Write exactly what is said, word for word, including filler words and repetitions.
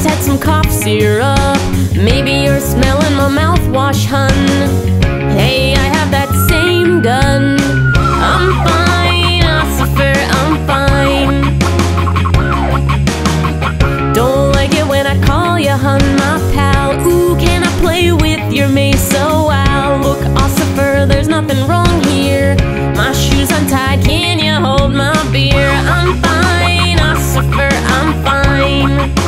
had some cough syrup. Maybe you're smelling my mouthwash, hun. Hey, I have that same gun. I'm fine, Ossifer, I'm fine. Don't like it when I call you hun, my pal. Ooh, can I play with your mace a while? Look, Ossifer, there's nothing wrong here. My shoes untied, can you hold my beer? I'm fine, Ossifer, I'm fine.